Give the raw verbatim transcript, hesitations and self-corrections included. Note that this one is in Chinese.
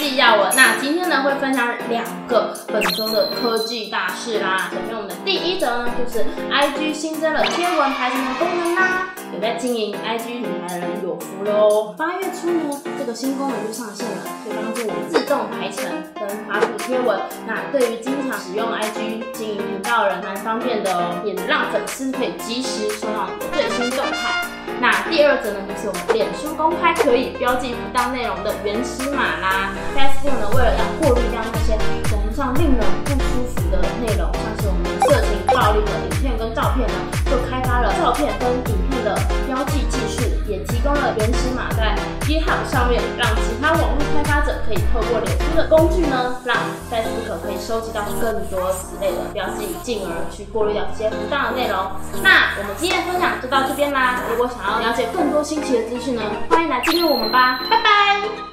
是亚文。那今天呢会分享两个本周的科技大事啦。首先我们的第一则呢，就是 I G 新增了贴文排程的功能啦。有在经营 I G 品牌的人有福喽！八月初呢，这个新功能就上线了，可以帮助你自动排程跟发布贴文。那对于经常使用 I G 经营频道的人，蛮方便的哦，也能让粉丝可以及时收到你的最新动态。那第二则呢，就是我们脸书公开可以标记不当内容的原始码啦。Facebook 呢，为了要过滤掉那些网络上令人不舒服的内容，像是我们的色情、暴力的影片跟照片呢，就开发了照片跟影片的标记技术，也提供了原始码在 GitHub 上面，让其他网络开发者可以透过脸书的工具呢，让 Facebook 可以收集到更多此类的标记，进而去过滤掉这些不当的内容。那我们今天的分享就到这边啦。如果想要了解更多新奇的资讯呢，欢迎来订阅我们吧，拜拜。